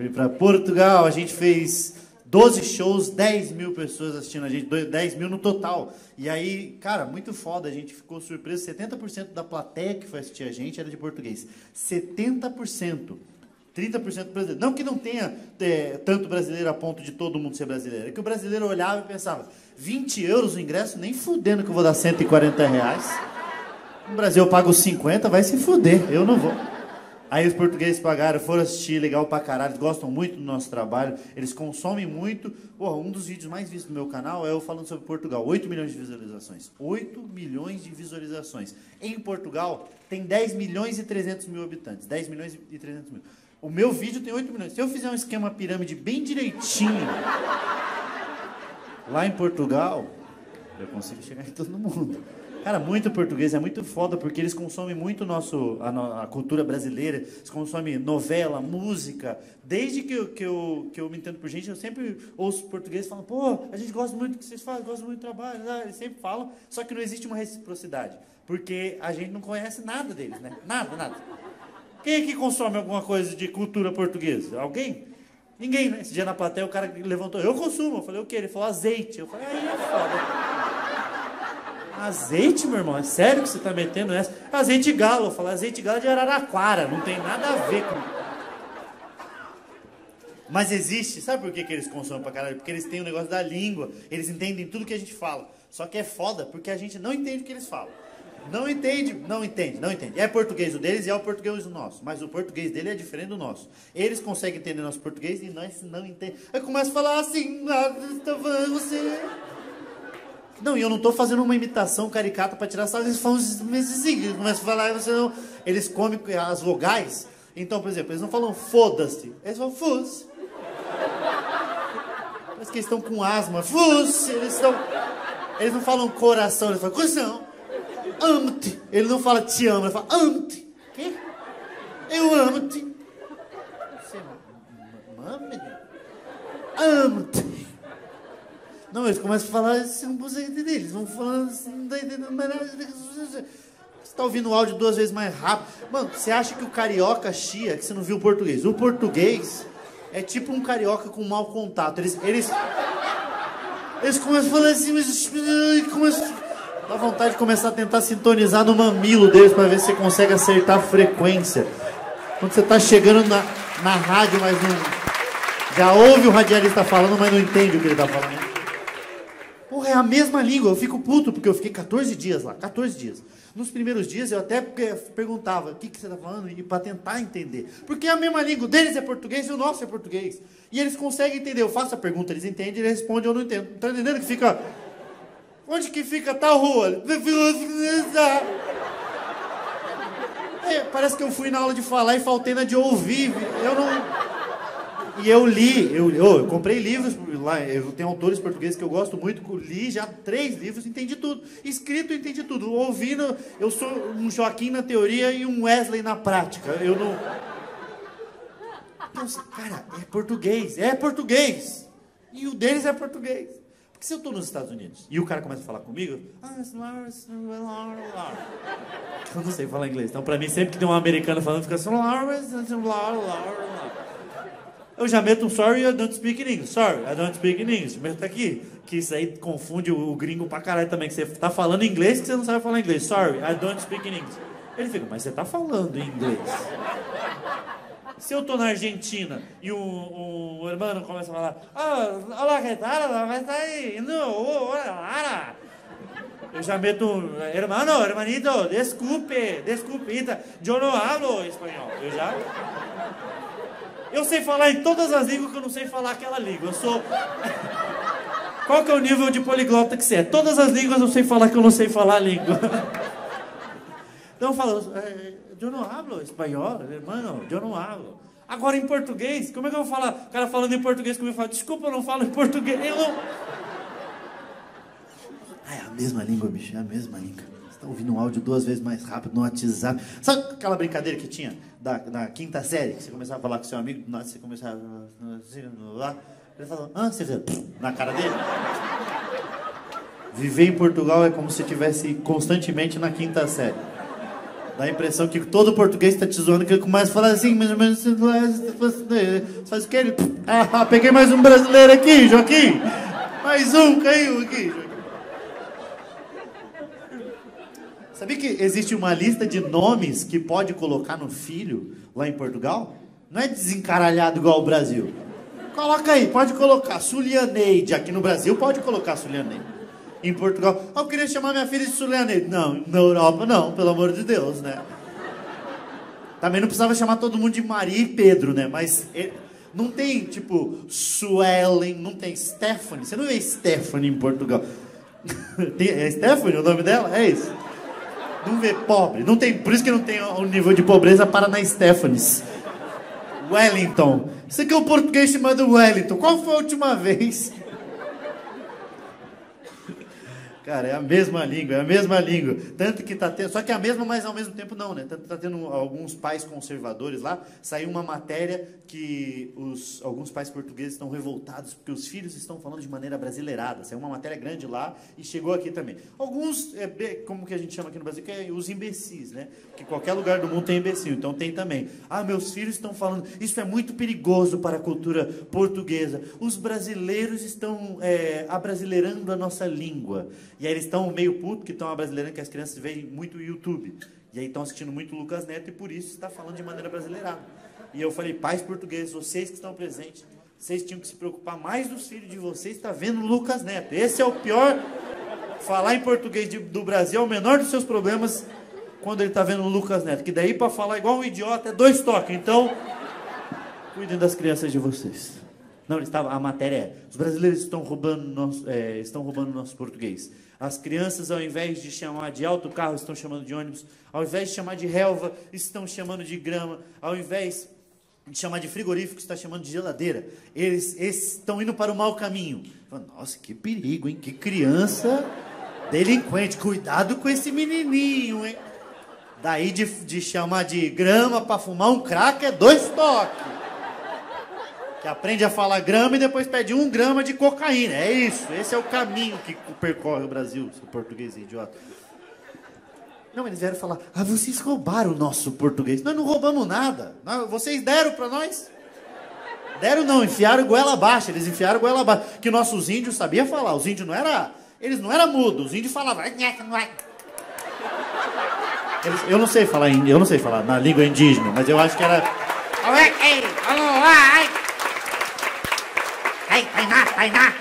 Fui para Portugal, a gente fez 12 shows, 10 mil pessoas assistindo a gente, 10 mil no total. E aí, cara, muito foda, a gente ficou surpreso, 70% da plateia que foi assistir a gente era de português. 70%. 30% brasileiro. Não que não tenha tanto brasileiro a ponto de todo mundo ser brasileiro. É que o brasileiro olhava e pensava, 20 euros o ingresso? Nem fudendo que eu vou dar 140 reais. No Brasil eu pago 50, vai se fuder, eu não vou. Aí os portugueses pagaram, foram assistir, legal pra caralho, eles gostam muito do nosso trabalho, eles consomem muito. Porra, um dos vídeos mais vistos do meu canal é eu falando sobre Portugal, 8 milhões de visualizações. 8 milhões de visualizações. Em Portugal, tem 10 milhões e 300 mil habitantes. 10 milhões e 300 mil. O meu vídeo tem 8 milhões. Se eu fizer um esquema pirâmide bem direitinho, lá em Portugal, eu consigo chegar em todo mundo. Cara, muito português, é muito foda, porque eles consomem muito a cultura brasileira, eles consomem novela, música. Desde que eu me entendo por gente, eu sempre ouço portugueses falando, pô, a gente gosta muito do que vocês fazem, gosta muito do trabalho, né? Eles sempre falam, só que não existe uma reciprocidade, porque a gente não conhece nada deles, né? Nada, nada. Quem é que consome alguma coisa de cultura portuguesa? Alguém? Ninguém, né? Esse dia na plateia o cara levantou, eu consumo. Eu falei, o quê? Ele falou, azeite. Eu falei, aí é foda. Azeite, meu irmão? É sério que você tá metendo essa? Azeite galo. Eu falei, azeite galo de Araraquara. Não tem nada a ver com... Mas existe. Sabe por que eles consomem pra caralho? Porque eles têm o negócio da língua. Eles entendem tudo que a gente fala. Só que é foda, porque a gente não entende o que eles falam. Não entende. É português o deles e é o português o nosso. Mas o português dele é diferente do nosso. Eles conseguem entender nosso português e nós não entendemos. Aí começa a falar assim, você... Não, e eu não tô fazendo uma imitação caricata pra tirar sarro, eles falam assim, eles começam a falar, você não... Eles comem as vogais. Então, por exemplo, eles não falam foda-se, eles falam fuz. Parece que eles estão com asma, fuz. Eles não falam coração, eles falam coração. Amo-te. Ele não fala te amo, ele fala amo-te. Quê? Eu amo-te. Você mama? Amo-te. Não, eles começam a falar assim, não consegue entender. Eles vão falando assim, não tá entendendo mais nada. Você tá ouvindo o áudio 2 vezes mais rápido. Mano, você acha que o carioca chia, que você não viu o português? O português é tipo um carioca com mau contato. Eles começam a falar assim, mas... Dá vontade de começar a tentar sintonizar no mamilo deles pra ver se você consegue acertar a frequência. Quando você tá chegando na rádio, mas não... Já ouve o radialista falando, mas não entende o que ele tá falando. Porra, é a mesma língua. Eu fico puto, porque eu fiquei 14 dias lá. 14 dias. Nos primeiros dias, eu até perguntava o que você tá falando, e pra tentar entender. Porque é a mesma língua. O deles é português e o nosso é português. E eles conseguem entender. Eu faço a pergunta, eles entendem, eles respondem, eu não entendo. Tá entendendo que fica... Onde que fica tal rua? Parece que eu fui na aula de falar e faltei na de ouvir. Eu não... E eu li, eu comprei livros lá, eu tenho autores portugueses que eu gosto muito, li já 3 livros, entendi tudo. Escrito, entendi tudo. Ouvindo, eu sou um Joaquim na teoria e um Wesley na prática. Eu não... Então, cara, é português. E o deles é português. Porque se eu estou nos Estados Unidos e o cara começa a falar comigo... Eu não sei falar inglês. Então, pra mim, sempre que tem um americano falando, fica assim... Eu já meto um sorry, I don't speak in English. Sorry, I don't speak in English. Meto aqui. Que isso aí confunde o gringo pra caralho também. Que você tá falando inglês que você não sabe falar inglês. Sorry, I don't speak in English. Ele fica, mas você tá falando em inglês. Se eu tô na Argentina e um irmão começa a falar, olá, que tal? Vai estar aí, olá. Eu já meto hermanito, desculpe, eu não hablo espanhol. Eu sei falar em todas as línguas que eu não sei falar aquela língua. Eu sou... Qual que é o nível de poliglota que você é? Todas as línguas eu sei falar que eu não sei falar a língua. Então eu falo, eu não hablo espanhol, irmão, eu não hablo. Agora em português, como é que eu vou falar? O cara falando em português comigo fala, desculpa, eu não falo em português. Eu não... É a mesma língua, bicho, é a mesma língua. Você tá ouvindo um áudio 2 vezes mais rápido no WhatsApp. Sabe aquela brincadeira que tinha da 5ª série? Que você começava a falar com seu amigo, do nada você começava... Ele falou, você fez na cara dele? Viver em Portugal é como se estivesse constantemente na 5ª série. Dá a impressão que todo português está te zoando, que ele começa a falar assim, mais ou menos. Você faz o quê? Peguei mais um brasileiro aqui, Joaquim. Mais um, caiu aqui, Joaquim. Sabia que existe uma lista de nomes que pode colocar no filho lá em Portugal? Não é desencaralhado igual o Brasil. Coloca aí, pode colocar. Sulianeide. Aqui no Brasil pode colocar Sulianeide. Em Portugal, eu queria chamar minha filha de Sulianeide. Não, na Europa não, pelo amor de Deus, né? Também não precisava chamar todo mundo de Maria e Pedro, né? Mas não tem, tipo, Suelen, não tem Stephanie. Você não vê Stephanie em Portugal. É Stephanie o nome dela? É isso. Não vê pobre. Não tem, por isso que não tem o nível de pobreza para na Stephanies. Wellington. Isso aqui é um português chamado Wellington. Qual foi a última vez? Cara, é a mesma língua, é a mesma língua. Tanto que tá tendo... Só que é a mesma, mas ao mesmo tempo não, né? Tanto que tá tendo alguns pais conservadores lá. Saiu uma matéria que alguns pais portugueses estão revoltados porque os filhos estão falando de maneira brasileirada. Saiu uma matéria grande lá e chegou aqui também. Alguns, como que a gente chama aqui no Brasil, que é os imbecis, né? Que qualquer lugar do mundo tem imbecil, então tem também. Meus filhos estão falando... Isso é muito perigoso para a cultura portuguesa. Os brasileiros estão abrasileirando a nossa língua. E aí eles estão meio putos que estão abrasileirando, que as crianças veem muito YouTube. E aí estão assistindo muito Lucas Neto e por isso está falando de maneira brasileirada. E eu falei, pais portugueses, vocês que estão presentes, vocês tinham que se preocupar mais dos filhos de vocês, está vendo Lucas Neto. Esse é o pior. Falar em português do Brasil é o menor dos seus problemas quando ele está vendo Lucas Neto. Que daí para falar igual um idiota é 2 toques. Então, cuidem das crianças de vocês. Não, a matéria é, os brasileiros estão roubando nosso português. As crianças, ao invés de chamar de autocarro, estão chamando de ônibus. Ao invés de chamar de relva, estão chamando de grama. Ao invés de chamar de frigorífico, está chamando de geladeira. Eles estão indo para o mau caminho. Nossa, que perigo, hein? Que criança delinquente. Cuidado com esse menininho, hein? Daí de chamar de grama para fumar um crack é 2 toques. Que aprende a falar grama e depois pede 1 grama de cocaína. É isso, esse é o caminho que percorre o Brasil, seu português idiota. Não, eles vieram falar, vocês roubaram o nosso português. Nós não roubamos nada. Vocês deram para nós? Deram não, enfiaram goela abaixo. Eles enfiaram goela abaixo. Que nossos índios sabiam falar. Os índios eles não eram mudos. Os índios falavam. Eu não sei falar na língua indígena, mas eu acho que era... Tainá.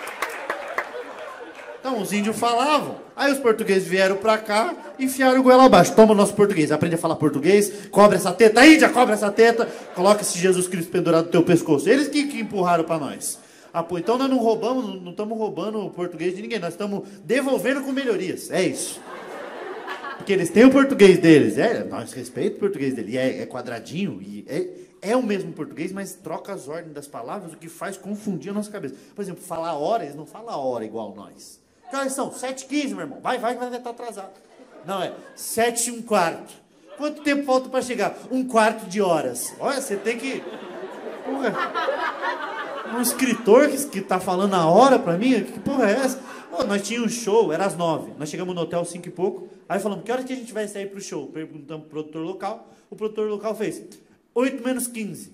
Então, os índios falavam. Aí os portugueses vieram pra cá e enfiaram o goela abaixo. Toma o nosso português. Aprende a falar português. Cobre essa teta. Índia, cobre essa teta. Coloca esse Jesus Cristo pendurado no teu pescoço. Eles que empurraram pra nós. Então nós não estamos roubando o português de ninguém. Nós estamos devolvendo com melhorias. É isso. Porque eles têm o português deles. Nós respeitamos o português deles. E é quadradinho. E é o mesmo português, mas troca as ordens das palavras, o que faz confundir a nossa cabeça. Por exemplo, falar hora, eles não falam hora igual nós. Que horas são? 7h15, meu irmão. Vai estar atrasado. Não, é 7h15. Quanto tempo falta para chegar? 1/4 de horas. Olha, você tem que... Porra, um escritor que tá falando a hora para mim? Que porra é essa? Nós tínhamos um show, era às 9. Nós chegamos no hotel 5 e pouco. Aí falamos, que horas que a gente vai sair pro show? Perguntamos pro produtor local. O produtor local fez 8 menos 15.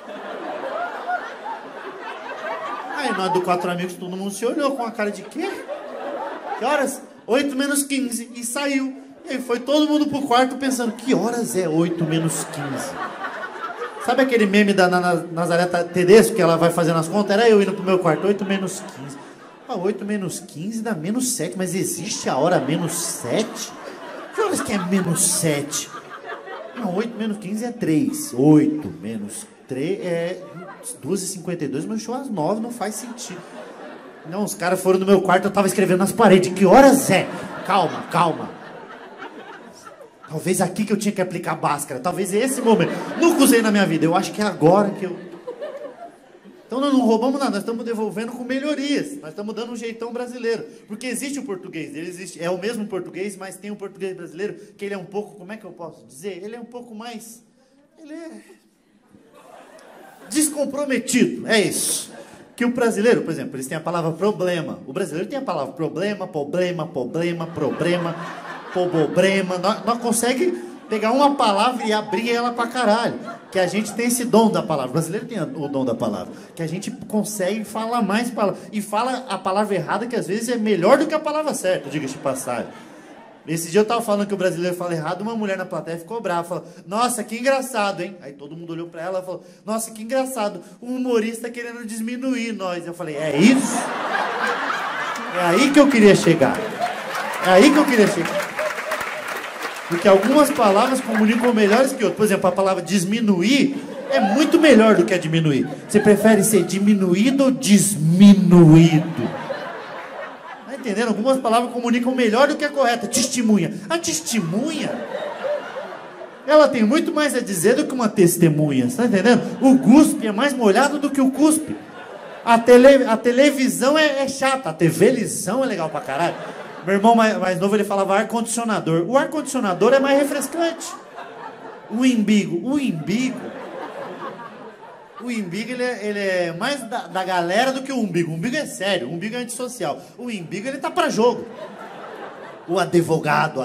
Aí nós do 4 amigos, todo mundo se olhou com a cara de quê? Que horas? 8 menos 15. E saiu. E aí foi todo mundo pro quarto pensando, que horas é 8 menos 15? Sabe aquele meme da Nazaré Tedesco, que ela vai fazendo as contas? Era eu indo pro meu quarto, 8 menos 15. 8 menos 15 dá menos 7, mas existe a hora menos 7? Que horas que é menos 7? Não, 8 menos 15 é 3. 8 menos 3 é 2h52, mas o show às 9 não faz sentido. Não, os caras foram no meu quarto, eu tava escrevendo nas paredes. Que horas é? Calma. Talvez aqui que eu tinha que aplicar Bhaskara. Talvez esse momento. Nunca usei na minha vida. Eu acho que é agora que eu... Então nós não roubamos nada, nós estamos devolvendo com melhorias. Nós estamos dando um jeitão brasileiro. Porque existe o português, é o mesmo português, mas tem um português brasileiro que ele é um pouco, como é que eu posso dizer? Ele é um pouco mais... Ele é... descomprometido, é isso. Que o brasileiro, por exemplo, eles têm a palavra problema. O brasileiro tem a palavra problema. Nós consegue pegar uma palavra e abrir ela pra caralho. Que a gente tem esse dom da palavra. O brasileiro tem o dom da palavra. Que a gente consegue falar mais palavras. E fala a palavra errada, que às vezes é melhor do que a palavra certa, diga-se de passagem. Esse dia eu tava falando que o brasileiro fala errado, uma mulher na plateia ficou brava, falou, nossa, que engraçado, hein? Aí todo mundo olhou pra ela e falou, nossa, que engraçado, um humorista querendo diminuir nós. Eu falei, é isso? É aí que eu queria chegar. É aí que eu queria chegar. Porque algumas palavras comunicam melhores que outras. Por exemplo, a palavra diminuir é muito melhor do que a diminuir. Você prefere ser diminuído ou diminuído? Entendendo? Algumas palavras comunicam melhor do que a correta. Testemunha. A testemunha, ela tem muito mais a dizer do que uma testemunha. Você tá entendendo? O guspe é mais molhado do que o cuspe. A televisão é chata. A televisão é legal pra caralho. Meu irmão mais novo, ele falava ar-condicionador. O ar-condicionador é mais refrescante. O imbigo, ele é mais da galera do que o umbigo. O umbigo é sério, o umbigo é antissocial. O imbigo, ele tá pra jogo. O advogado.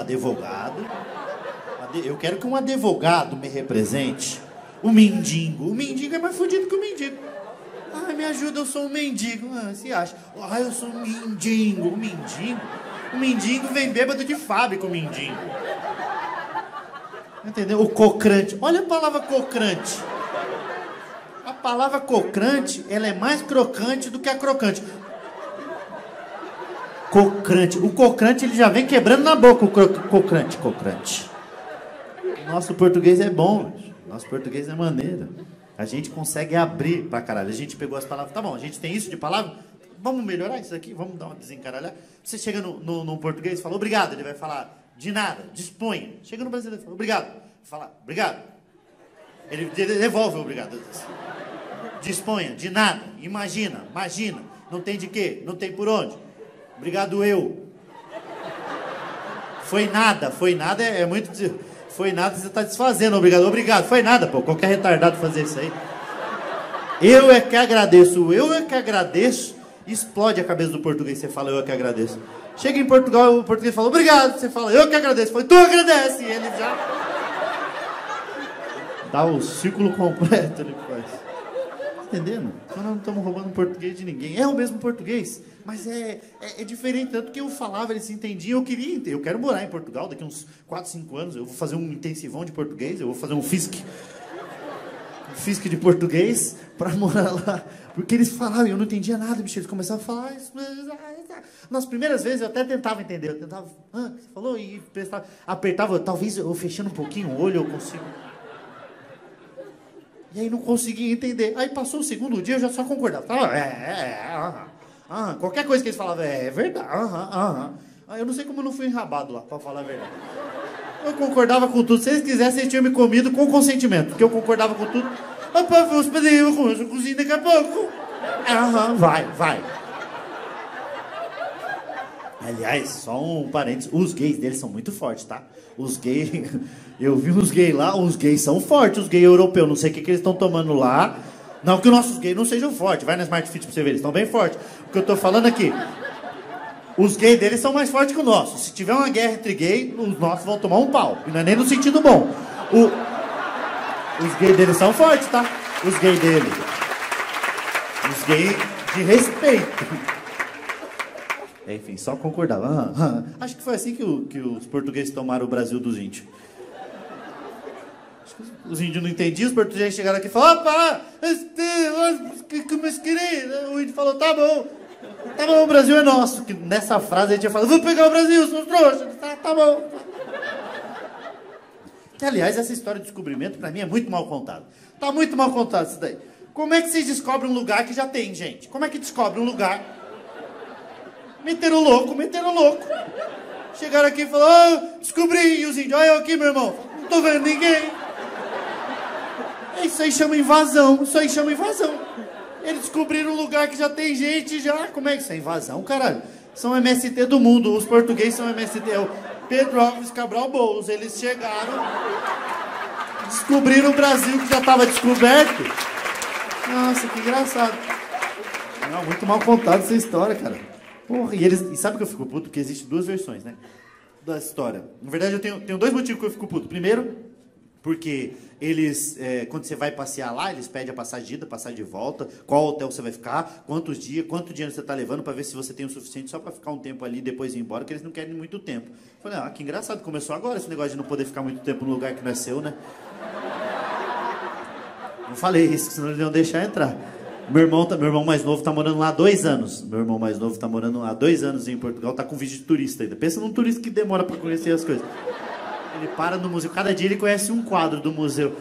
Eu quero que um advogado me represente. O mendigo é mais fodido que o mendigo. Ai, me ajuda, eu sou um mendigo. Ah, se acha. Ai, eu sou um mendigo. O mendigo vem bêbado de fábrica, o mendigo. Entendeu? O cocrante. Olha a palavra cocrante. A palavra cocrante, ela é mais crocante do que a crocante. Cocrante. O cocrante, ele já vem quebrando na boca, o cocrante. Nosso português é bom. Nosso português é maneiro. A gente consegue abrir pra caralho. A gente pegou as palavras. Tá bom, a gente tem isso de palavra. Vamos melhorar isso aqui? Vamos dar uma desencaralhada. Você chega no português e fala obrigado. Ele vai falar de nada, disponha. Chega no brasileiro e fala obrigado. Fala obrigado. Ele devolve o obrigado. Disponha, de nada, imagina. Não tem de quê? Não tem por onde. Obrigado eu. Foi nada é muito... Foi nada, você está desfazendo, obrigado. Foi nada, pô, qualquer retardado fazer isso aí. Eu é que agradeço, explode a cabeça do português, você fala eu é que agradeço. Chega em Portugal, o português fala obrigado, você fala eu que agradeço. Foi tu agradece, e ele já... Dá o círculo completo, ele faz. Entendendo? Então nós não estamos roubando português de ninguém. É o mesmo português, mas é diferente. Tanto que eu falava, eles se entendiam. Eu quero morar em Portugal daqui uns 4, 5 anos. Eu vou fazer um intensivão de português. Eu vou fazer um FISC de português para morar lá. Porque eles falavam e eu não entendia nada, bicho. Eles começavam a falar. Nas primeiras vezes eu até tentava entender. Eu tentava, você falou? E apertava. Talvez eu fechando um pouquinho o olho eu consigo. E aí não conseguia entender. Aí passou o segundo dia, eu já só concordava. Qualquer coisa que eles falavam, é verdade, Aí eu não sei como eu não fui enrabado lá, pra falar a verdade. Eu concordava com tudo. Se eles quisessem, eles tinham me comido com consentimento. Porque eu concordava com tudo. Opa, vamos fazer eu cozinho daqui a pouco. Vai. Aliás, só um parênteses, os gays deles são muito fortes, tá? Os gays, eu vi uns gays lá, os gays são fortes, os gays europeus, não sei o que eles estão tomando lá. Não que os nossos gays não sejam fortes, vai na Smart Fit pra você ver, eles estão bem fortes. O que eu tô falando aqui, os gays deles são mais fortes que os nossos. Se tiver uma guerra entre gays, os nossos vão tomar um pau, e não é nem no sentido bom. Os gays deles são fortes, tá? Os gays deles. Os gays de respeito. Enfim, só concordava. Acho que foi assim que os portugueses tomaram o Brasil dos índios. Acho que os índios não entendiam, os portugueses chegaram aqui e falaram, opa, meus queridos. O índio falou, tá bom, o Brasil é nosso. Que nessa frase a gente ia falar, vou pegar o Brasil, são trouxas. Tá bom. Que, aliás, essa história de descobrimento, pra mim, é muito mal contada. Tá muito mal contado isso daí. Como é que vocês descobrem um lugar que já tem, gente? Como é que descobre um lugar... Meteram louco. Chegaram aqui e falaram, descobri, e os índios, olha eu aqui, meu irmão, não tô vendo ninguém. Isso aí chama invasão, Eles descobriram um lugar que já tem gente, já, como é que isso é invasão, caralho? São MST do mundo, os portugueses são MST, é o Pedro Álvares Cabral Boulos, eles chegaram, descobriram o Brasil que já estava descoberto. Nossa, que engraçado. Muito mal contada essa história, cara. Porra, e sabe que eu fico puto? Porque existem duas versões, né? da história. Na verdade, eu tenho dois motivos que eu fico puto. Primeiro, porque eles, quando você vai passear lá, eles pedem a passagem de ida, passagem de volta, qual hotel você vai ficar, quantos dias, quanto dinheiro você está levando, para ver se você tem o suficiente só para ficar um tempo ali e depois ir embora, que eles não querem muito tempo. Eu falei, que engraçado, começou agora esse negócio de não poder ficar muito tempo no lugar que não é seu, né? Não falei isso, senão eles iam deixar entrar. Meu irmão mais novo tá morando lá há 2 anos. Meu irmão mais novo tá morando há 2 anos em Portugal, tá com vídeo de turista ainda. Pensa num turista que demora para conhecer as coisas. Ele para no museu, cada dia ele conhece um quadro do museu.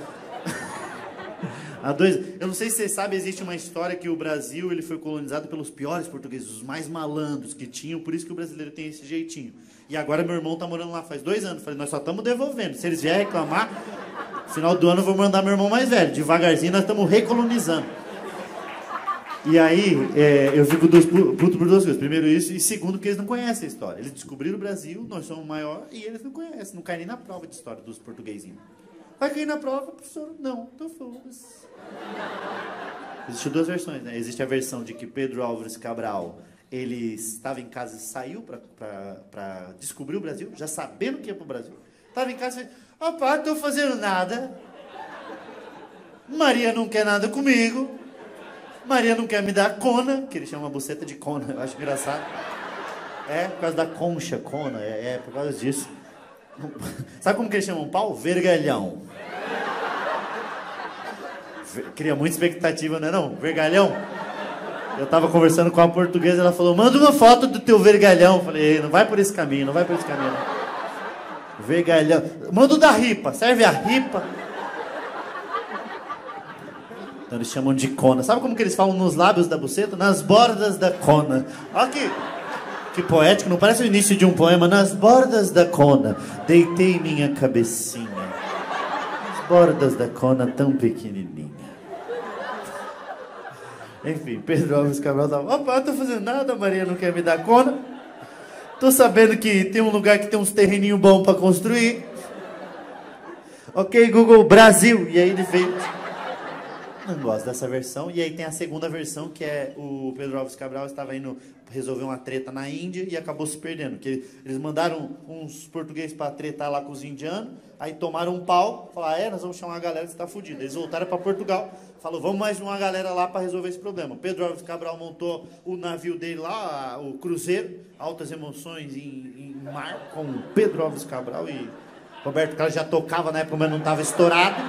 Eu não sei se vocês sabem, existe uma história que o Brasil ele foi colonizado pelos piores portugueses, os mais malandros que tinham, por isso que o brasileiro tem esse jeitinho. E agora meu irmão tá morando lá faz 2 anos. Falei, nós só estamos devolvendo. Se eles vierem reclamar, no final do ano eu vou mandar meu irmão mais velho. Devagarzinho nós estamos recolonizando. E aí, eu fico puto por 2 coisas. Primeiro isso, e segundo que eles não conhecem a história. Eles descobriram o Brasil, nós somos maior, e eles não conhecem, não caem nem na prova de história dos portuguesinhos. Vai cair na prova, professor? Não, então foda-se. Existem 2 versões, né? Existe a versão de que Pedro Álvares Cabral, ele estava em casa e saiu para descobrir o Brasil, já sabendo que ia para o Brasil. Estava em casa e fez, opa, estou fazendo nada. Maria não quer nada comigo. Maria não quer me dar cona, que ele chama a buceta de cona, eu acho engraçado. Por causa da concha, cona, por causa disso. Sabe como que eles chamam pau? Vergalhão. Cria muita expectativa, não é não? Vergalhão. Eu tava conversando com a portuguesa, ela falou, manda uma foto do teu vergalhão. Eu falei, não vai por esse caminho, não vai por esse caminho. Não. Vergalhão. Manda o da ripa, serve a ripa. Então eles chamam de cona. Sabe como que eles falam nos lábios da buceta? Nas bordas da cona. Olha que poético, não parece o início de um poema? Nas bordas da cona, deitei minha cabecinha. Nas bordas da cona tão pequenininha. Enfim, Pedro Álvares Cabral tava, opa, não tô fazendo nada, Maria não quer me dar cona. Tô sabendo que tem um lugar que tem uns terreninhos bons pra construir. Ok, Google, Brasil. E aí ele veio... Não gosto dessa versão. E aí tem a segunda versão, que é o Pedro Álvares Cabral estava indo resolver uma treta na Índia e acabou se perdendo. Que eles mandaram uns portugueses para tretar lá com os indianos, aí tomaram um pau, falaram, nós vamos chamar a galera que está fudida. Eles voltaram para Portugal, falou, vamos mais uma galera lá para resolver esse problema. Pedro Álvares Cabral montou o navio dele lá, o cruzeiro, Altas Emoções em mar, com Pedro Álvares Cabral e Roberto Carlos já tocava na época, mas não estava estourado.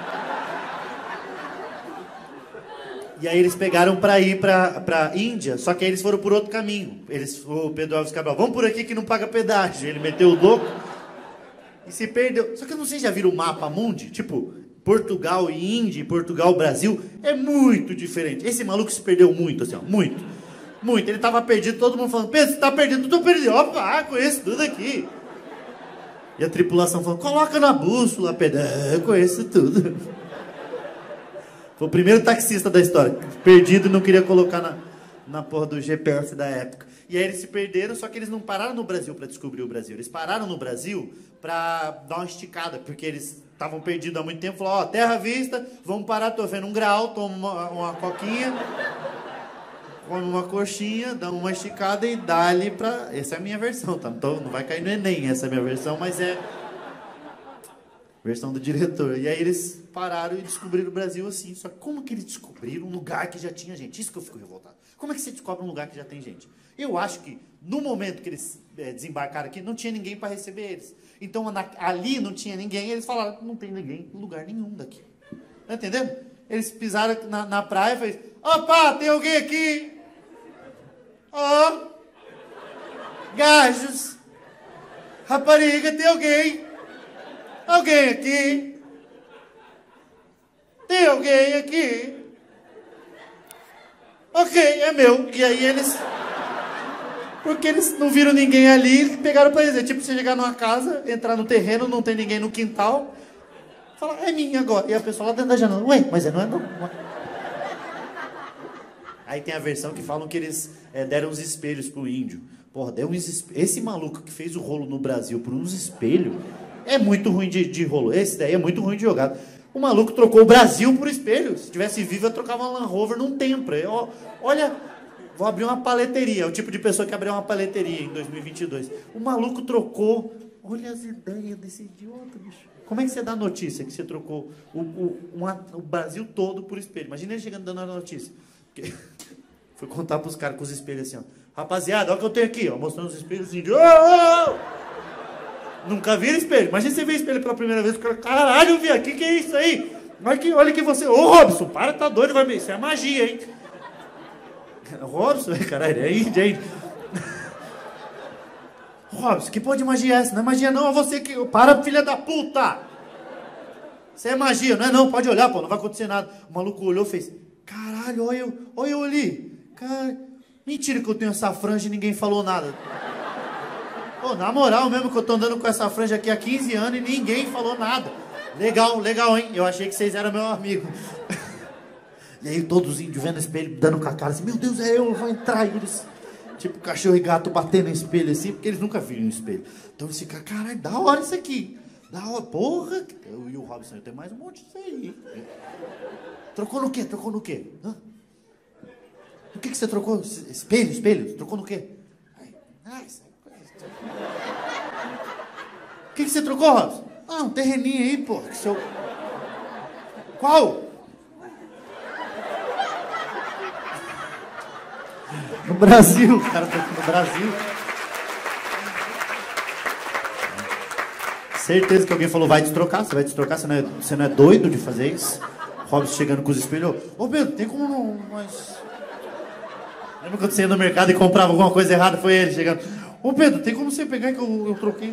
E aí eles pegaram para ir para Índia, só que aí eles foram por outro caminho. O Pedro Álvares Cabral, vamos por aqui que não paga pedágio. Ele meteu o louco e se perdeu. Só que eu não sei se já viram o mapa mundi, tipo, Portugal e Índia, Portugal, Brasil, é muito diferente. Esse maluco se perdeu muito, assim, ó, muito. Muito. Ele tava perdido, todo mundo falando, Pedro, você tá perdido? Eu tô perdido. Opa, conheço tudo aqui. E a tripulação falando, coloca na bússola, Pedro. Eu conheço tudo. Foi o primeiro taxista da história, perdido e não queria colocar na porra do GPS da época. E aí eles se perderam, só que eles não pararam no Brasil para descobrir o Brasil. Eles pararam no Brasil para dar uma esticada, porque eles estavam perdidos há muito tempo. Falaram, terra à vista, vamos parar, tô vendo um grau, toma uma coquinha, come uma coxinha, dá uma esticada e dá-lhe pra... Essa é a minha versão, tá? Então, não vai cair no Enem essa é a minha versão, mas é... Versão do diretor. E aí eles pararam e descobriram o Brasil assim. Só que como que eles descobriram um lugar que já tinha gente? Isso que eu fico revoltado. Como é que você descobre um lugar que já tem gente? Eu acho que no momento que eles desembarcaram aqui, não tinha ninguém para receber eles. Então ali não tinha ninguém. Eles falaram, não tem ninguém em lugar nenhum daqui. Tá entendendo? Eles pisaram na praia e fez, opa, tem alguém aqui? Ó, gajos, rapariga, tem alguém? Alguém aqui? Tem alguém aqui? Ok, é meu. E aí eles... Porque eles não viram ninguém ali, pegaram pra dizer. Tipo, você chegar numa casa, entrar no terreno, não tem ninguém no quintal, falar, é minha agora. E a pessoa lá dentro da janela, ué, mas não é não. Aí tem a versão que falam que eles deram uns espelhos pro índio. Porra, deu uns espelhos. Esse maluco que fez o rolo no Brasil por uns espelhos... É muito ruim de rolo. Esse daí é muito ruim de jogada. O maluco trocou o Brasil por espelho. Se tivesse vivo, eu trocava uma Land Rover num Tempra. Olha, vou abrir uma paleteria. É o tipo de pessoa que abriu uma paleteria em 2022. O maluco trocou olha as ideias desse idiota, bicho. Como é que você dá a notícia que você trocou o Brasil todo por espelho? Imagina ele chegando dando a notícia. Porque... Fui contar pros caras com os espelhos assim, ó. Rapaziada, olha o que eu tenho aqui, ó. Mostrando os espelhos assim. De... Nunca viram espelho. Imagina você ver espelho pela primeira vez. O cara, caralho, viado, que é isso aí? Olha que você... Ô, Robson, para, tá doido, vai ver. Isso é magia, hein? Robson, caralho, é índia, hein? Robson, que porra de magia é essa? Não é magia não, é você que... Para, filha da puta! Isso é magia, não é não, pode olhar, pô, não vai acontecer nada. O maluco olhou e fez... Caralho, olha eu ali. Cara, mentira que eu tenho essa franja e ninguém falou nada. Pô, na moral mesmo que eu tô andando com essa franja aqui há 15 anos e ninguém falou nada. Legal, hein? Eu achei que vocês eram meu amigo. E aí todos os índios vendo o espelho, dando com a cara assim, meu Deus, é eu vou entrar. E eles, tipo, cachorro e gato batendo no espelho assim, porque eles nunca viram um espelho. Então eles ficam, caralho, da hora isso aqui. Da hora, porra. E o Robson, eu tenho mais um monte disso aí. Trocou no quê? Hã? O que você trocou? Espelho? Trocou no quê? O que você trocou, Robson? Ah, um terreninho aí, pô. Qual? No Brasil, cara, no Brasil. Certeza que alguém falou, vai destrocar, você não é doido de fazer isso? Robson chegando com os espelhos, ô Pedro, tem como não, mas... Lembra quando você ia no mercado e comprava alguma coisa errada? Foi ele chegando, ô Pedro, tem como você pegar que eu troquei...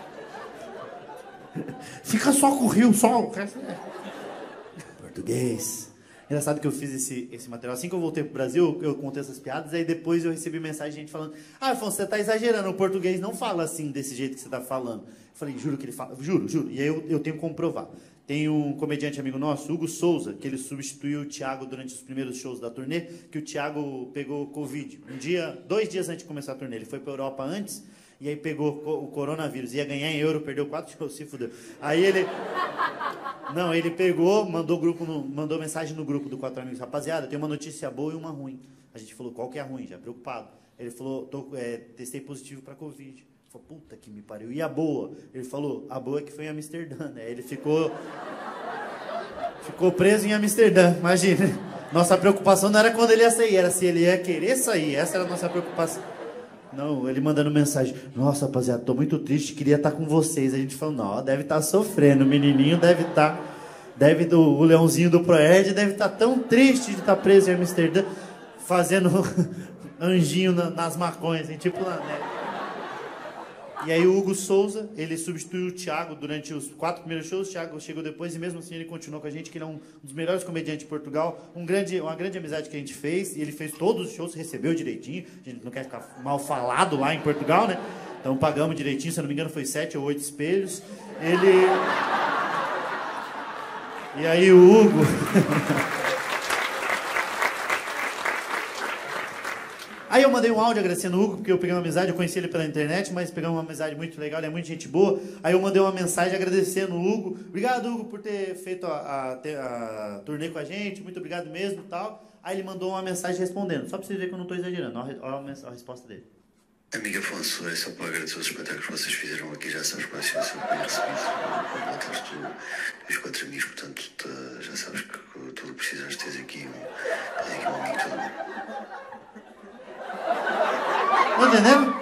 Fica só com o Rio, só o resto... Português. Engraçado que eu fiz esse material. Assim que eu voltei pro Brasil, eu contei essas piadas, aí depois eu recebi mensagem de gente falando, ah, Afonso, você tá exagerando, o português não fala assim, desse jeito que você tá falando. Eu falei, juro que ele fala, juro. E aí eu tenho que comprovar. Tem um comediante amigo nosso, Hugo Souza, que ele substituiu o Thiago durante os primeiros shows da turnê, que o Thiago pegou Covid. 2 dias antes de começar a turnê, ele foi pra Europa antes, e aí pegou o coronavírus. Ia ganhar em euro, perdeu 4 shows, se fudeu. Aí ele... Não, ele pegou, mandou mensagem no grupo do 4 Amigos. Rapaziada, tem uma notícia boa e uma ruim. A gente falou, qual que é a ruim? Já preocupado. Ele falou, testei positivo pra Covid. Ele falou, puta que me pariu. E a boa? Ele falou, a boa é que foi em Amsterdã, né? Ele ficou preso em Amsterdã, imagina. Nossa preocupação não era quando ele ia sair, era se ele ia querer sair. Essa era a nossa preocupação. Não, ele mandando mensagem, nossa, rapaziada, tô muito triste, queria estar com vocês. A gente falou, não, deve estar sofrendo, o menininho deve estar, o leãozinho do Proerd deve estar tão triste de estar preso em Amsterdã, fazendo anjinho nas maconhas, assim, tipo lá, né? E aí o Hugo Souza, ele substituiu o Thiago durante os 4 primeiros shows, o Thiago chegou depois e mesmo assim ele continuou com a gente, que ele é um dos melhores comediantes de Portugal, uma grande amizade que a gente fez, e ele fez todos os shows, recebeu direitinho, a gente não quer ficar mal falado lá em Portugal, né? Então pagamos direitinho, se eu não me engano foi 7 ou 8 espelhos. E aí o Hugo... Aí eu mandei um áudio agradecendo o Hugo, porque eu peguei uma amizade, eu conheci ele pela internet, mas pegamos uma amizade muito legal, ele é muito gente boa. Aí eu mandei uma mensagem agradecendo o Hugo. Obrigado, Hugo, por ter feito a turnê com a gente, muito obrigado mesmo e tal. Aí ele mandou uma mensagem respondendo, só pra vocês verem que eu não tô exagerando, olha a resposta dele. Amigo Afonso, é só para agradecer os espetáculos que vocês fizeram aqui, já sabes que vai ser sempre bem recebido. Voltaste tu e os 4 amigos, portanto, já sabes que tudo o que precisas tens aqui um amigo todo. Tá entendendo?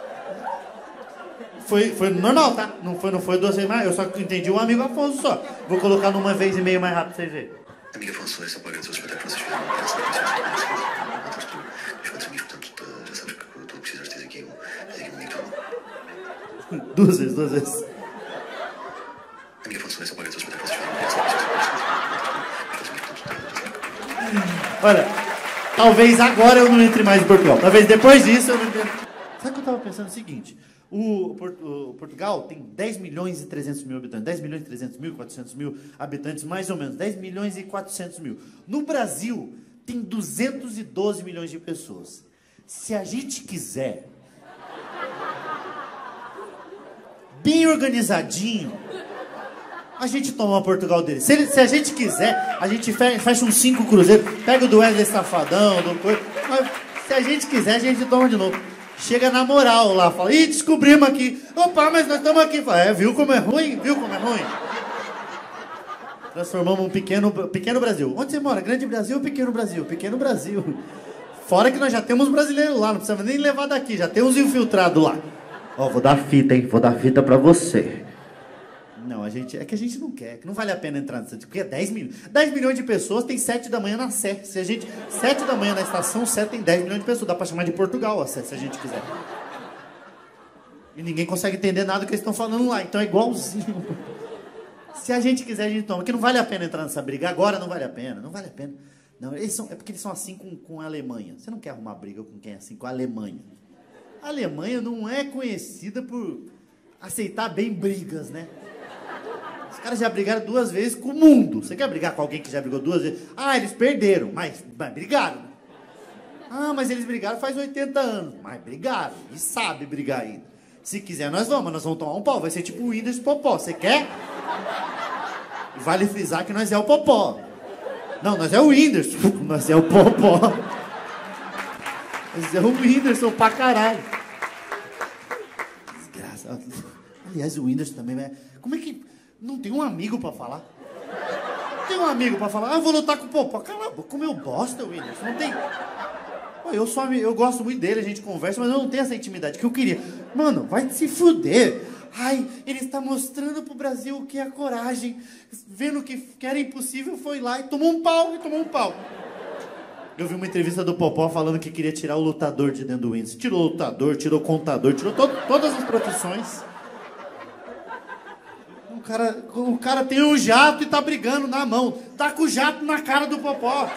Foi normal, tá? Não foi 2 vezes mais, eu só entendi um amigo Afonso só. Vou colocar numa vez e meio mais rápido pra vocês verem. Amigo Afonso, é só para agradecer os espetáculos que vocês fizeram aqui, já sabes que vai ser sempre bem recebido. Voltaste tu e os 4 amigos, portanto, já sabes que tudo o que precisas tens aqui um amigo todo. 2 vezes. Amigo Afonso, é só para agradecer os espetáculos que vocês fizeram aqui, já sabes que vai ser sempre bem recebido. Olha, talvez agora eu não entre mais em Portugal. Talvez depois disso eu não entre. Sabe o que eu tava pensando? O seguinte, o Portugal tem 10 milhões e 300 mil habitantes. 10 milhões e 300 mil, 400 mil habitantes, mais ou menos. 10 milhões e 400 mil. No Brasil, tem 212 milhões de pessoas. Se a gente quiser, bem organizadinho, a gente toma Portugal dele. Se a gente quiser, a gente fecha uns 5 cruzeiros, pega o do Wesley Safadão, do coisa. Mas se a gente quiser, a gente toma de novo. Chega na moral lá, fala, ih, descobrimos aqui. Opa, mas nós estamos aqui. Fala, viu como é ruim? Viu como é ruim? Transformamos um pequeno Brasil. Onde você mora? Grande Brasil ou pequeno Brasil? Pequeno Brasil. Fora que nós já temos brasileiros lá, não precisa nem levar daqui, já tem uns infiltrados lá. Ó, vou dar fita, hein? Vou dar fita pra você. Não, é que a gente não quer, que não vale a pena entrar nessa... Porque é 10 milhões de pessoas, tem 7 da manhã na Sé. 7 da manhã na estação Sé tem 10 milhões de pessoas. Dá pra chamar de Portugal a Sé, se a gente quiser. E ninguém consegue entender nada do que eles estão falando lá, então é igualzinho. Se a gente quiser, a gente toma. Porque não vale a pena entrar nessa briga. Agora não vale a pena, não vale a pena. Não, é porque eles são assim com a Alemanha. Você não quer arrumar briga com quem é assim com a Alemanha. A Alemanha não é conhecida por aceitar bem brigas, né? Os caras já brigaram 2 vezes com o mundo. Você quer brigar com alguém que já brigou 2 vezes? Ah, eles perderam, mas brigaram. Ah, mas eles brigaram faz 80 anos. Mas brigaram, e sabe brigar ainda. Se quiser, nós vamos tomar um pau. Vai ser tipo o Whindersson Popó. Você quer? Vale frisar que nós é o Popó. Não, nós é o Whindersson. Nós é o Popó. Nós é o Whindersson pra caralho. Desgraçado. Aliás, o Whindersson também, né? Como é que... Não tem um amigo pra falar? Não tem um amigo pra falar? Ah, eu vou lutar com o Popó. Cala a boca, como eu bosta, Whindersson. Não tem... Pô, eu gosto muito dele, a gente conversa, mas eu não tenho essa intimidade que eu queria. Mano, vai se fuder. Ai, ele está mostrando pro Brasil o que é coragem. Vendo que era impossível, foi lá e tomou um pau. Eu vi uma entrevista do Popó falando que queria tirar o lutador de dentro do Whindersson. Tirou o lutador, tirou o contador, tirou todas as profissões. O cara tem um jato e tá brigando na mão. Tá com o jato na cara do Popó.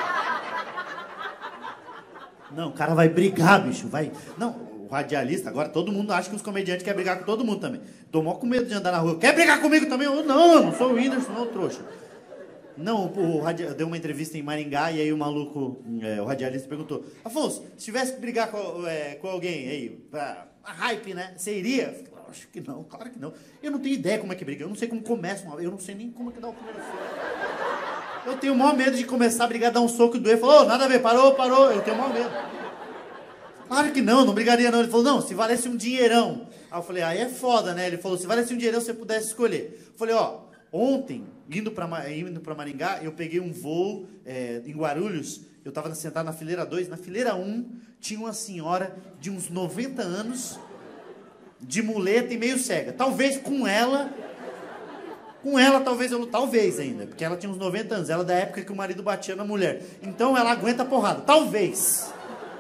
Não, o cara vai brigar, bicho. Vai. Não, o radialista, agora todo mundo acha que os comediantes querem brigar com todo mundo também. Tô mó com medo de andar na rua. Quer brigar comigo também? Eu, não sou o Whindersson, não, trouxa. Não, deu uma entrevista em Maringá e aí o maluco, o radialista perguntou: Afonso, se tivesse que brigar com alguém aí, a hype, né? Você iria? Acho que não, claro que não. Eu não tenho ideia como é que briga, eu não sei como começa eu não sei nem como é que dá o primeiro soco. Eu tenho o maior medo de começar a brigar, dar um soco e doer. Ele falou, nada a ver, parou. Eu tenho o maior medo. Claro que não brigaria não. Ele falou, não, se valesse um dinheirão. Aí eu falei, aí é foda, né? Ele falou, se valesse um dinheirão, você pudesse escolher. Eu falei, ontem, indo pra Maringá, eu peguei um voo em Guarulhos. Eu tava sentado na fileira 2. Na fileira 1, tinha uma senhora de uns 90 anos, de muleta e meio cega. Talvez com ela, talvez ainda, porque ela tinha uns 90 anos, ela é da época que o marido batia na mulher. Então ela aguenta a porrada, talvez.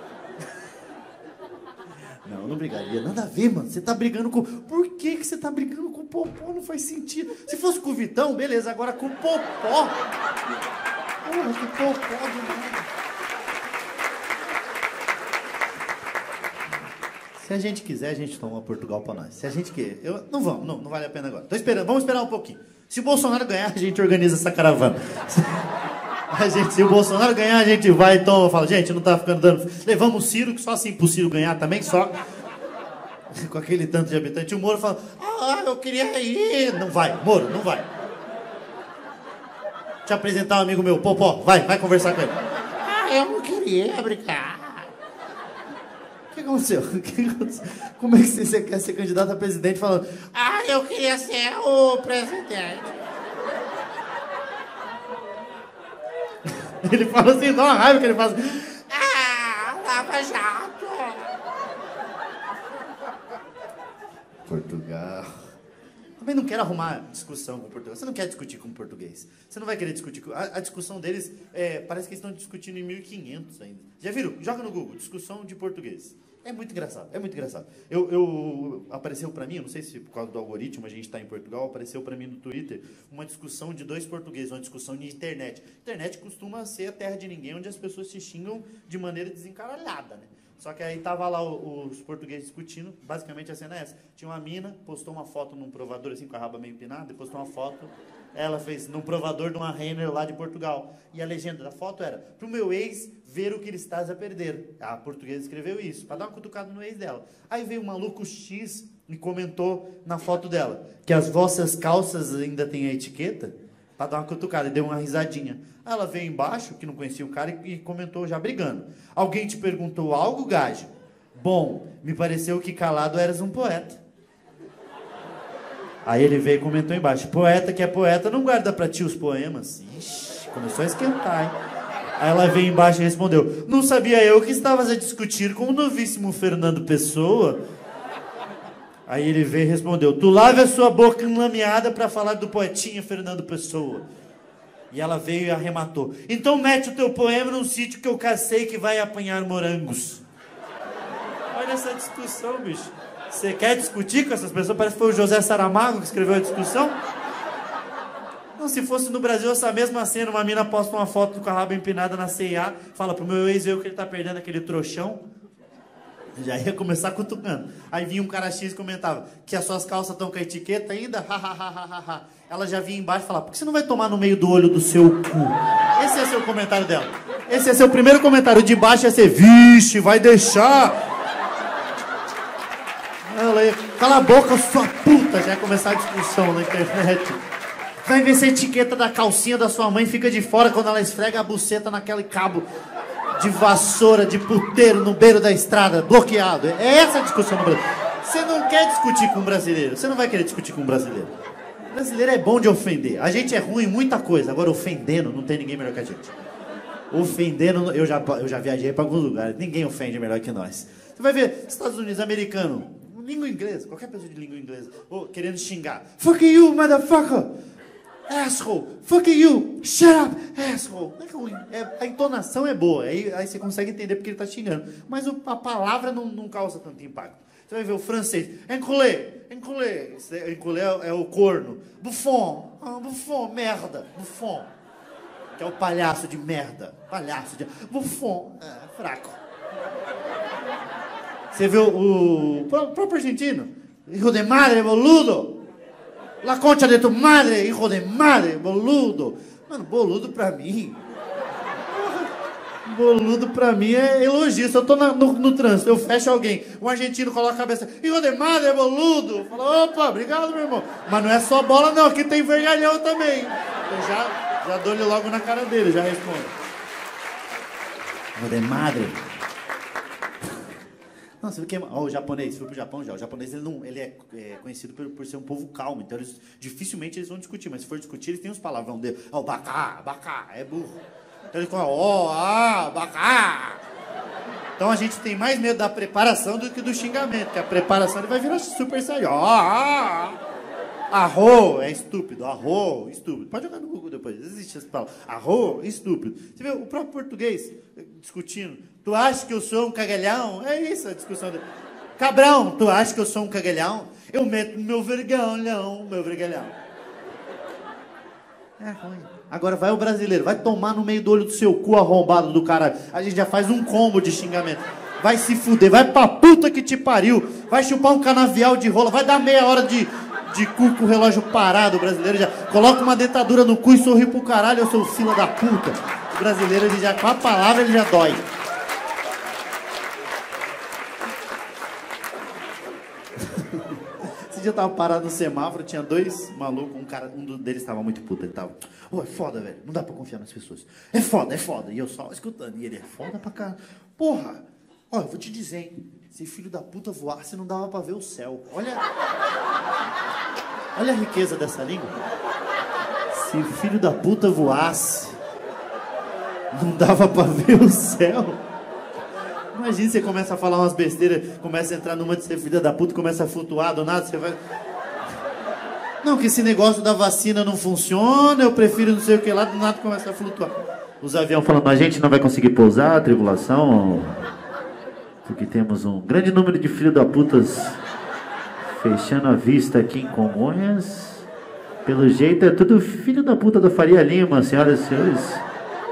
Não brigaria, nada a ver, mano. Você tá brigando com... Por que você tá brigando com o Popó? Não faz sentido. Se fosse com o Vitão, beleza, agora com o Popó. Porra, que Popó do nada. Se a gente quiser, a gente toma Portugal pra nós. Se a gente quer... Não vale a pena agora. Tô esperando, vamos esperar um pouquinho. Se o Bolsonaro ganhar, a gente organiza essa caravana. Se o Bolsonaro ganhar, a gente vai, então, fala, gente, não tá ficando dando... Levamos o Ciro, que só assim pro Ciro ganhar também, só... Com aquele tanto de habitante. O Moro fala, eu queria ir. Não vai, Moro, não vai. Te apresentar um amigo meu, Popó, vai conversar com ele. Eu não queria brincar. O que aconteceu? Como é que você quer ser candidato a presidente falando, eu queria ser o presidente. Ele fala assim, dá uma raiva que ele fala assim, Lava Jato. Portugal. Também não quero arrumar discussão com Portugal. Você não quer discutir com português. Você não vai querer discutir com... A discussão deles, parece que eles estão discutindo em 1500 ainda. Já viram? Joga no Google, discussão de português. É muito engraçado, é muito engraçado. Apareceu pra mim, eu não sei se por causa do algoritmo a gente está em Portugal, apareceu pra mim no Twitter uma discussão de 2 portugueses, uma discussão de internet. Internet costuma ser a terra de ninguém, onde as pessoas se xingam de maneira desencaralhada, né? Só que aí tava lá os portugueses discutindo, basicamente a cena é essa. Tinha uma mina, postou uma foto num provador, assim, com a raba meio empinada, e postou uma foto, ela fez num provador de uma Renner lá de Portugal. E a legenda da foto era, pro meu ex ver o que ele estás a perder. A portuguesa escreveu isso, pra dar uma cutucada no ex dela. Aí veio o maluco X e comentou na foto dela, que as vossas calças ainda têm a etiqueta, pra dar uma cutucada, e deu uma risadinha. Aí ela veio embaixo, que não conhecia o cara, e comentou já brigando. Alguém te perguntou algo, gajo? Bom, me pareceu que calado eras um poeta. Aí ele veio e comentou embaixo, poeta que é poeta não guarda pra ti os poemas. Ixi, começou a esquentar, hein? Aí ela veio embaixo e respondeu, não sabia eu que estavas a discutir com o novíssimo Fernando Pessoa? Aí ele veio e respondeu, tu lave a sua boca enlameada pra falar do poetinha Fernando Pessoa. E ela veio e arrematou, então mete o teu poema num sítio que eu cacei que vai apanhar morangos. Olha essa discussão, bicho. Você quer discutir com essas pessoas? Parece que foi o José Saramago que escreveu a discussão. Não, se fosse no Brasil essa mesma cena, uma mina posta uma foto com a raba empinada na C&A, fala pro meu ex ver que ele tá perdendo aquele trouxão. Já ia começar cutucando. Aí vinha um cara X e comentava que as suas calças estão com a etiqueta ainda? Ela já vinha embaixo e falava, por que você não vai tomar no meio do olho do seu cu? Esse ia ser o comentário dela. Esse ia ser o primeiro comentário. De baixo ia ser, vixe, vai deixar. Ela ia, cala a boca, sua puta. Já ia começar a discussão na internet. Vai ver se a etiqueta da calcinha da sua mãe fica de fora quando ela esfrega a buceta naquele cabo de vassoura, de puteiro no beiro da estrada, bloqueado. É essa a discussão no Brasil. Você não quer discutir com um brasileiro. Você não vai querer discutir com um brasileiro. O brasileiro é bom de ofender. A gente é ruim em muita coisa. Agora, ofendendo, não tem ninguém melhor que a gente. Ofendendo, eu já viajei para alguns lugares. Ninguém ofende melhor que nós. Você vai ver, Estados Unidos, americano, língua inglesa, qualquer pessoa de língua inglesa, querendo xingar. Fuck you, motherfucker! Asshole! Fuck you! Shut up! Asshole! Não é ruim. A entonação é boa, aí você consegue entender porque ele tá xingando. Mas a palavra não causa tanto impacto. Você vai ver o francês. Enculé! Enculé! Enculé é o corno. Buffon! Buffon, merda! Buffon! Que é o palhaço de merda. Palhaço de... Buffon! Fraco. Você viu o próprio argentino? Hijo de madre, boludo! La concha de tu madre, hijo de madre, boludo! Mano, boludo pra mim... Boludo pra mim é elogio. Se eu tô no trânsito, eu fecho alguém, o argentino coloca a cabeça, hijo de madre, boludo! Fala, opa, obrigado, meu irmão. Mas não é só bola, não, aqui tem vergalhão também. Eu já dou-lhe logo na cara dele, já respondo. Hijo de madre. Não, você vê que o japonês, se for pro Japão já, o japonês ele é conhecido por ser um povo calmo, então dificilmente eles vão discutir, mas se for discutir, eles têm os palavrão dele. Bacá, é burro. Então ele fala, bacá. Então a gente tem mais medo da preparação do que do xingamento, porque a preparação ele vai virar super sério. Arro é estúpido, arro, estúpido. Pode jogar no Google depois, existe essa palavra. Arro, estúpido. Você vê o próprio português discutindo. Tu acha que eu sou um cagalhão? É isso a discussão dele. Cabrão, tu acha que eu sou um cagalhão? Eu meto no meu vergalhão. É ruim. Agora vai o brasileiro, vai tomar no meio do olho do seu cu arrombado do caralho. A gente já faz um combo de xingamento. Vai se fuder, vai pra puta que te pariu. Vai chupar um canavial de rola, vai dar meia hora de cu com o relógio parado. O brasileiro já coloca uma dentadura no cu e sorri pro caralho, eu sou fila da puta. O brasileiro, ele já, com a palavra, ele já dói. Esse dia eu tava parado no semáforo, tinha dois malucos, um deles tava muito puto, ele tava, é foda, velho, não dá pra confiar nas pessoas, é foda, e eu só escutando, e ele, é foda pra caralho, porra, eu vou te dizer, hein, se filho da puta voasse, não dava pra ver o céu, olha a riqueza dessa língua, se filho da puta voasse, não dava pra ver o céu. Imagina, você começa a falar umas besteiras, começa a entrar numa de ser filha da puta, começa a flutuar, do nada você vai... Não, que esse negócio da vacina não funciona, eu prefiro não sei o que lá, do nada começa a flutuar. Os aviões falando, a gente não vai conseguir pousar, tribulação, porque temos um grande número de filhos da putas fechando a vista aqui em Congonhas. Pelo jeito é tudo filho da puta da Faria Lima, senhoras e senhores.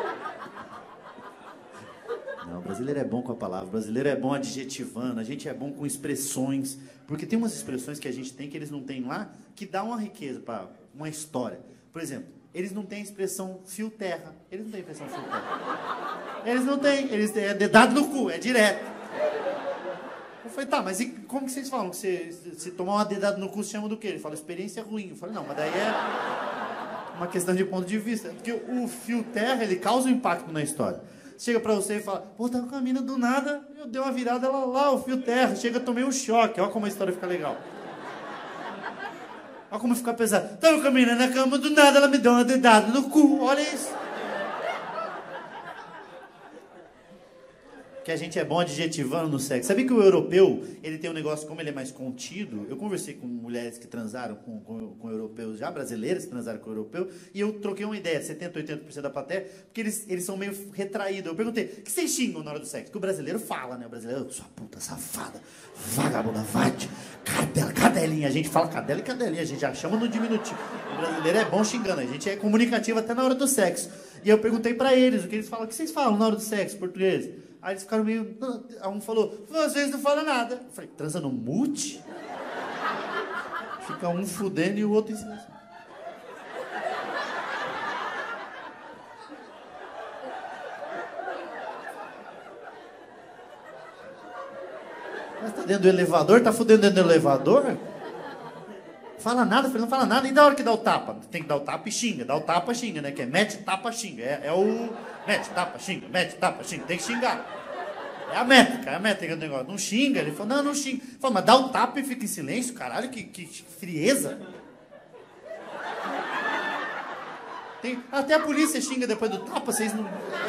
O brasileiro é bom com a palavra, o brasileiro é bom adjetivando, a gente é bom com expressões, porque tem umas expressões que a gente tem que eles não têm lá, que dá uma riqueza para uma história. Por exemplo, eles não têm a expressão fio terra, eles não têm a expressão fio terra. Eles não têm, é dedado no cu, é direto. Eu falei, tá, mas e como que vocês falam? Que se tomar uma dedada no cu, se chama do quê? Ele fala, experiência ruim. Eu falei, não, mas daí é uma questão de ponto de vista, porque o fio terra, ele causa um impacto na história. chega pra você e fala, pô, tava com a mina do nada, eu dei uma virada, ela lá, o fio terra, chega, tomei um choque, olha como a história fica legal. Olha como fica pesado. Tava com a mina na cama, do nada ela me deu uma dedada no cu, olha isso. Que a gente é bom adjetivando no sexo. Sabia que o europeu, ele tem um negócio, como ele é mais contido, eu conversei com mulheres que transaram com europeus já, brasileiras que transaram com europeu, e eu troquei uma ideia, 70%, 80% da plateia, porque eles são meio retraídos. Eu perguntei, o que vocês xingam na hora do sexo? Porque o brasileiro fala, né? O brasileiro, sua puta safada, vagabunda, vade, cadela, cadelinha. A gente fala cadela e cadelinha, a gente já chama no diminutivo. O brasileiro é bom xingando, a gente é comunicativo até na hora do sexo. E eu perguntei pra eles, o que eles falam, o que vocês falam na hora do sexo, português? Aí eles ficaram meio... Um falou, vocês não falam nada. Eu falei, transa no mute? Fica um fudendo e o outro em silêncio. Mas tá dentro do elevador? Tá fudendo dentro do elevador? Fala nada, não fala nada. E da hora que dá o tapa? Tem que dar o tapa e xinga. Dá o tapa, xinga, né? Que é mete, tapa, xinga. É o... Mete, tapa, xinga. Mete, tapa, xinga. Tem que xingar. É a métrica do negócio. Não xinga. Ele falou, não xinga. Fala, mas dá o tapa e fica em silêncio? Caralho, que frieza. Até a polícia xinga depois do tapa, vocês não...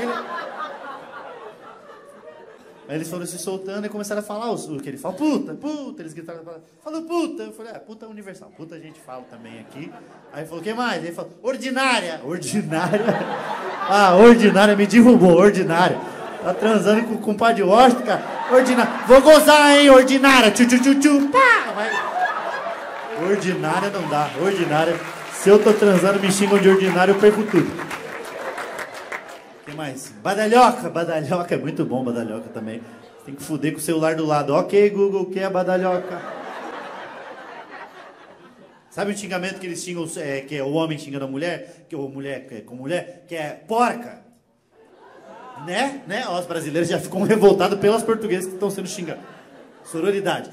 Aí eles foram se soltando e começaram a falar o que ele fala. Puta, eles gritaram, falou puta. Eu falei, puta é universal, puta a gente fala também aqui. Aí ele falou, o que mais? Ele falou, ordinária. Ordinária? Ordinária, me derrubou, ordinária. Tá transando com o compadre Washington, cara. Ordinária. Vou gozar, hein, ordinária. Tchu, pá. Vai. Ordinária não dá, ordinária. Se eu tô transando, me xingam de ordinário, eu perco tudo. O que mais? Badalhoca é muito bom, badalhoca também. Tem que fuder com o celular do lado. Ok, Google, o que é badalhoca? Sabe o xingamento que eles xingam, que é o homem xingando a mulher? Ou mulher com mulher? Que é porca. Né? Ó, os brasileiros já ficam revoltados pelas portuguesas que estão sendo xingados. Sororidade.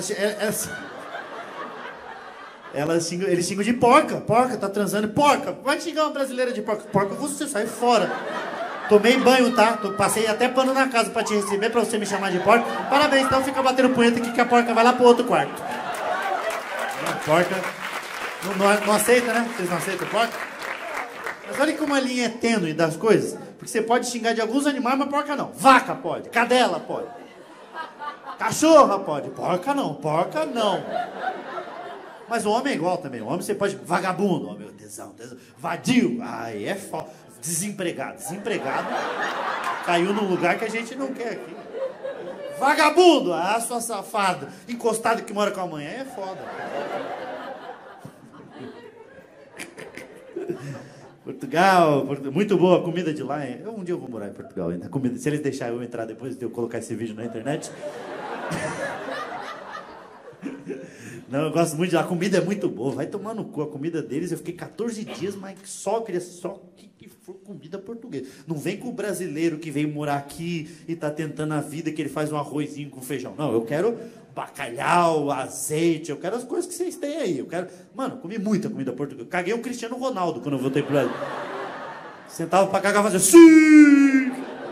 Eles xingam de porca. Porca, tá transando. Porca. Vai xingar uma brasileira de porca. Porca, você sai fora. Tomei banho, tá? Passei até pano na casa pra te receber, pra você me chamar de porca. Parabéns, então fica batendo punheta que a porca vai lá pro outro quarto. A porca não aceita, né? Vocês não aceitam porca? Mas olha como a linha é tênue das coisas. Porque você pode xingar de alguns animais, mas porca não. Vaca pode, cadela pode. Cachorra pode, porca não. Mas o homem é igual também. O homem você pode... Vagabundo, homem, tesão. Vadio, aí é foda. Desempregado. Caiu num lugar que a gente não quer aqui. Vagabundo, sua safada. Encostado que mora com a mãe, aí é foda. Portugal, muito boa a comida de lá. Um dia eu vou morar em Portugal ainda. Se eles deixarem eu entrar depois de eu colocar esse vídeo na internet... Não, eu gosto muito de lá. A comida é muito boa. Vai tomar no cu. A comida deles, eu fiquei 14 dias, mas eu queria só que for comida portuguesa. Não vem com o brasileiro que veio morar aqui e tá tentando a vida, que ele faz um arrozinho com feijão. Não, eu quero bacalhau, azeite, eu quero as coisas que vocês têm aí. Mano, comi muita comida portuguesa. Caguei o Cristiano Ronaldo quando eu voltei pro Brasil. Sentava pra cagar e fazia sim!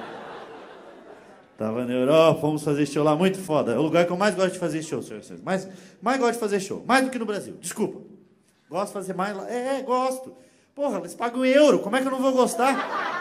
Tava na Europa, fomos fazer show lá, muito foda. É o lugar que eu mais gosto de fazer show, senhoras e senhores. Mais gosto de fazer show. Mais do que no Brasil, desculpa. Gosto de fazer mais lá. Gosto. Porra, eles pagam em euro, como é que eu não vou gostar?